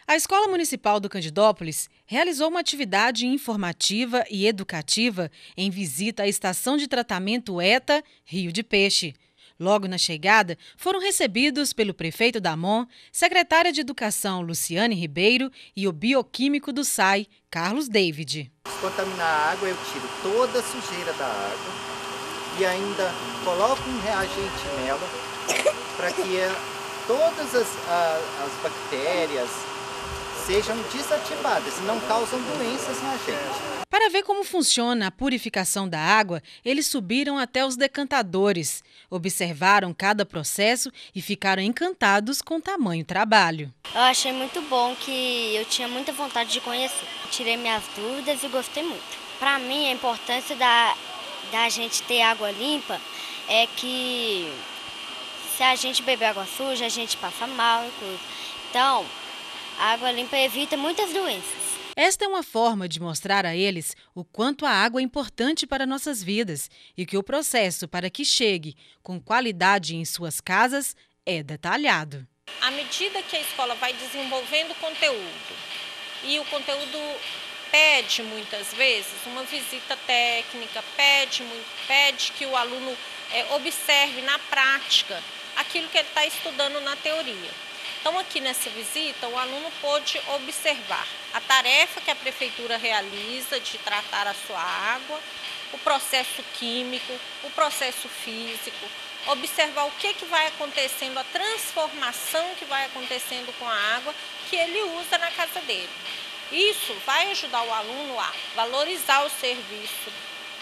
A Escola Municipal do Candidópolis realizou uma atividade informativa e educativa em visita à estação de tratamento ETA Rio de Peixe. Logo na chegada, foram recebidos pelo prefeito da MON, secretária de Educação Luciane Ribeiro e o bioquímico do SAI, Carlos David. Se contaminar a água, eu tiro toda a sujeira da água e ainda coloco um reagente nela para que todas as bactérias sejam desativadas e não causam doenças na gente. Para ver como funciona a purificação da água, eles subiram até os decantadores, observaram cada processo e ficaram encantados com o tamanho trabalho. Eu achei muito bom, que eu tinha muita vontade de conhecer. Tirei minhas dúvidas e gostei muito. Para mim, a importância da gente ter água limpa é que se a gente beber água suja, a gente passa mal e coisa. Então, a água limpa evita muitas doenças. Esta é uma forma de mostrar a eles o quanto a água é importante para nossas vidas e que o processo para que chegue com qualidade em suas casas é detalhado. À medida que a escola vai desenvolvendo conteúdo e o conteúdo pede muitas vezes uma visita técnica, pede que o aluno observe na prática aquilo que ele está estudando na teoria. Então, aqui nessa visita, o aluno pôde observar a tarefa que a prefeitura realiza de tratar a sua água, o processo químico, o processo físico, observar o que vai acontecendo, a transformação que vai acontecendo com a água que ele usa na casa dele. Isso vai ajudar o aluno a valorizar o serviço,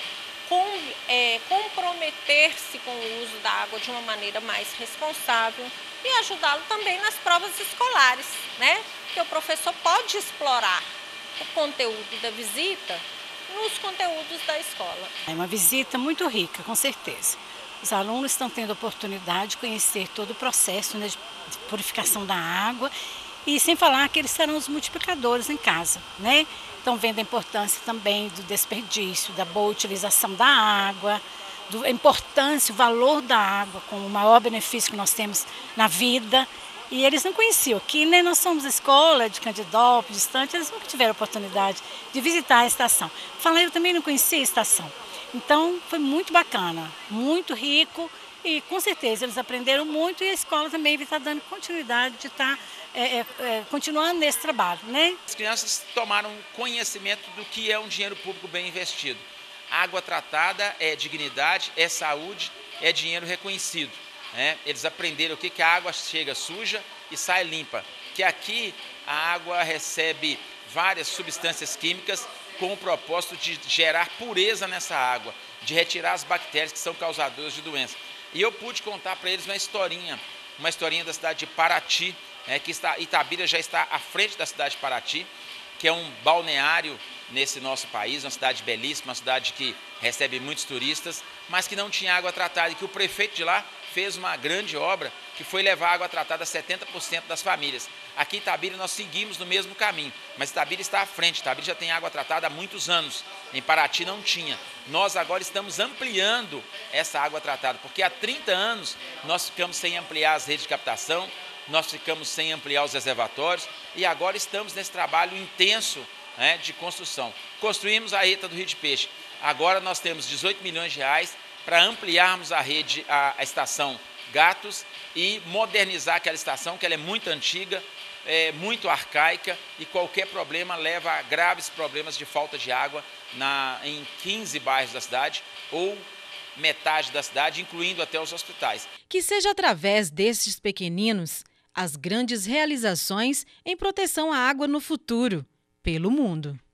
comprometer-se com o uso da água de uma maneira mais responsável e ajudá-lo também nas provas escolares, né? Porque o professor pode explorar o conteúdo da visita nos conteúdos da escola. É uma visita muito rica, com certeza. Os alunos estão tendo a oportunidade de conhecer todo o processo, né, de purificação da água, e sem falar que eles serão os multiplicadores em casa, né? Estão vendo a importância também do desperdício, da boa utilização da água, a importância, o valor da água, como o maior benefício que nós temos na vida. E eles não conheciam. Aqui, né, nós somos escola de Candidópolis, distante, eles nunca tiveram a oportunidade de visitar a estação. Eu também não conhecia a estação. Então, foi muito bacana, muito rico e, com certeza, eles aprenderam muito e a escola também está dando continuidade de estar continuando nesse trabalho, né? As crianças tomaram conhecimento do que é um dinheiro público bem investido. Água tratada é dignidade, é saúde, é dinheiro reconhecido. Eles aprenderam o que a água chega suja e sai limpa. Que aqui a água recebe várias substâncias químicas com o propósito de gerar pureza nessa água, de retirar as bactérias que são causadoras de doenças. E eu pude contar para eles uma historinha da cidade de Paraty, que Itabira já está à frente da cidade de Paraty, que é um balneário nesse nosso país, uma cidade belíssima, uma cidade que recebe muitos turistas, mas que não tinha água tratada e que o prefeito de lá fez uma grande obra que foi levar água tratada a 70% das famílias. Aqui em Itabira nós seguimos no mesmo caminho, mas Itabira está à frente, Itabira já tem água tratada há muitos anos, em Paraty não tinha. Nós agora estamos ampliando essa água tratada, porque há 30 anos nós ficamos sem ampliar as redes de captação, nós ficamos sem ampliar os reservatórios e agora estamos nesse trabalho intenso de construção. Construímos a ETA do Rio de Peixe. Agora nós temos 18 milhões de reais para ampliarmos a rede, a estação Gatos e modernizar aquela estação, que ela é muito antiga, muito arcaica e qualquer problema leva a graves problemas de falta de água em 15 bairros da cidade ou metade da cidade, incluindo até os hospitais. Que seja através desses pequeninos as grandes realizações em proteção à água no futuro, pelo mundo.